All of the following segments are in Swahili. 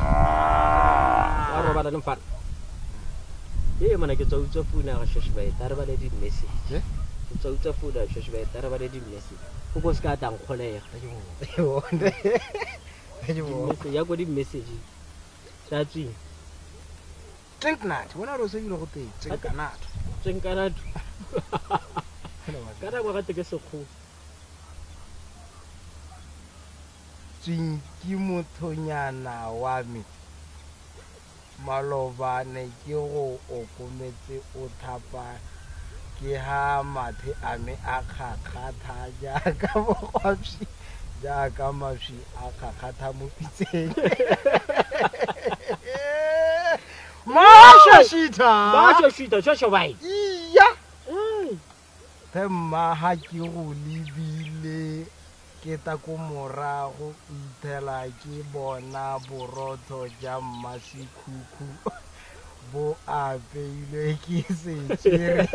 wa robala le mfana ye mana ke tsotsa funa ga shosh ba itare ba le di message ke tsotsa funa shosh ba itare ba le di message go go ska tang kholega ya go di message tsa tsi drink nut bona ro se dilo go teng drink nut tsenkanatu kana go ga teke sekgo tsing ke mothonyana wa me malobane ke go okometse o thapa ke ha mathe a me a khakhatha jaaka bogwapsi jaaka maswi a khakhatha mo pitseng Masha shita shosho bai iya temma ha ke go lebile ke ta ko morago ithela ke bona borotho ja mmasikhukhu bo apeile ke setsere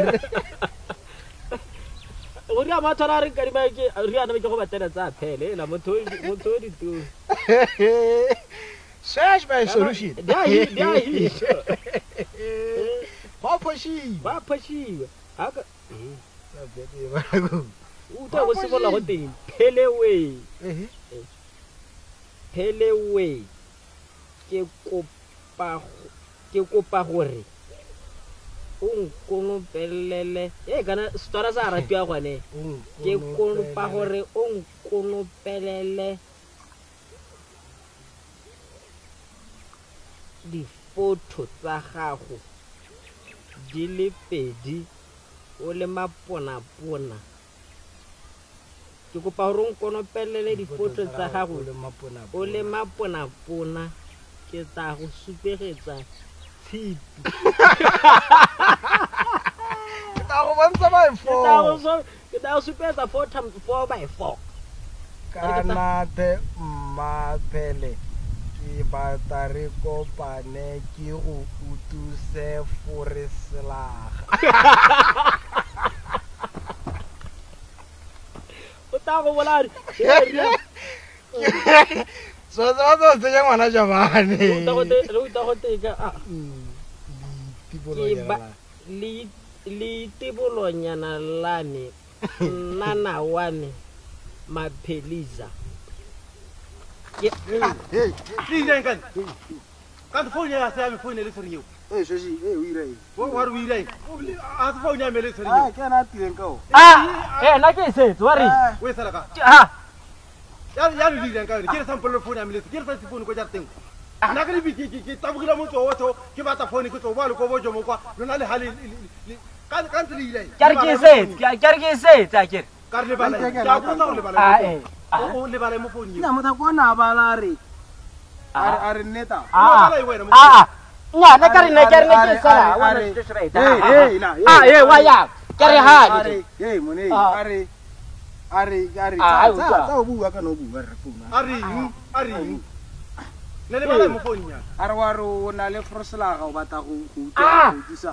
o ri a mathara re ka di ba ke ri ana be ke go batela tsa phele la motho di tu search by solution dia Papashi aka uta go sebola go teng Pelewe ke kopa gore o nkonopelele kana stora sa ratwa gone ke kopa gore o nkonopelele di photo tsa gago di le pedi o le mapona ke kopa gore o nkonopelele di photo tsa gago o le mapona ke tsa go supegetsa tshipi ke ta go bontsha by 4 ke ta go supetsa 4 times 4 by 4 kana te mapele ke batla re kopane ke go utuse foreselaga o ta go bolari so tsa tsenya ngwana jabane re uta go teka le tibolonyana lane nana wane mapheliza Kan phone ya sa me phone le tsoriyo. Shoshi o ire. Wa re o ire. A phone ya me le tsoriyo. Ah ke na tireng ka o. Na ke se tswari. We sala ka. Ya le dire ka ke sample le phone ya me le ke sa phone ko jarteng. Na ka le bi ke tabugila mo tso otho ke batla phone ke tso ba le ko bojo mo kwa lona le hali kan le ile. Ke ke se tsa ke. Ka le bala. Ja go tsa le bala. O le bala mo phone ina motha kona bala re are neta nya na ka rene ke sala wa na just right wa ya ke re ha mone are tsa o bua ka no bua re funa are le bala mo phone ya are wa ro na le froselaga o batla go disa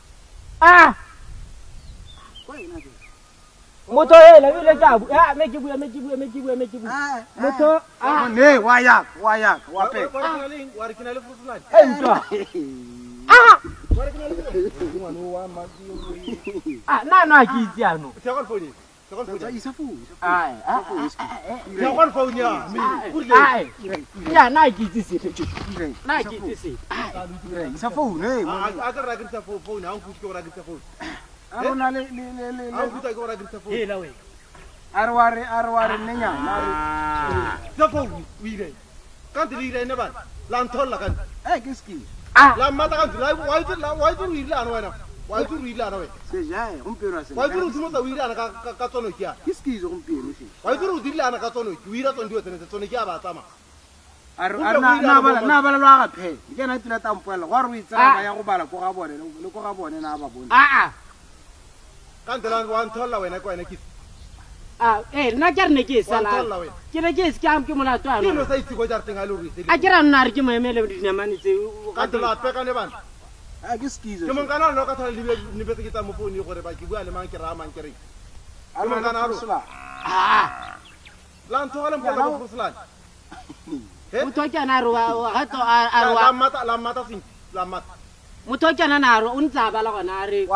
kwa ina ke moto la bile jabu me ke bua moto ne wa ya wa pe wa re kina le froselaga ntwa wa re kina le ngwana wa ma na no a ke itse ano se ka phone isa fu ya kwa phone ya me ya na ke itse se na ke itse se isa fu ne a ka ra ka phone a go ke ra ka phone arona le a go ta go ra ka phone la we arware nenya sa phone wi re kan ti re ne ba lan tholla kan ke ski la mata kan la wai tu wi la no wena wai tu wi la no we se ja umpiro se wai tu mo ta wi la ka tsono kia ke ski zo umpiro se wai tu di la ka tsono wi ra tsono tene tsono kia ba tsama na bala lwa ga phe ke na tila tampoela go re o itsela ya go bala go ga bone le go ga bone na ba bone kan te la wan tholla wena ko ene ki na ke rene ke sala ke ne ke scam ke molato ano no sa itse go jarteng a lo ri a ke ra nna re ke moemele di namane tse ka te la pe ka ne bana ke skizo ke mon kana no ka thola ni be ke ta mo phone gore ba ke bua le mang ke ra mang ke re a mon kana ro lan thola mo ka go fuslan mothotsana a Lamata sing. Lamata. mothotsana na o ntse a bala gona a re wa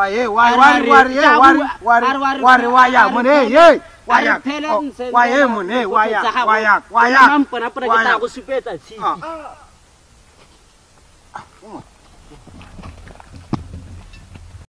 ya mone ye wa ya mone wa ya mampona pona ke tla go supetsa tshiti